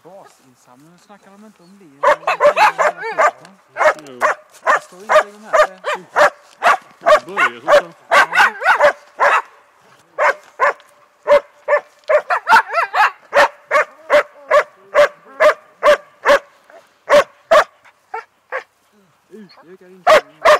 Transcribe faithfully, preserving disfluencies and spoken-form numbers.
basinsamling snackar de inte om det. Jo. Det står inte i de här. Det börjar så. Ja. Utökar inte.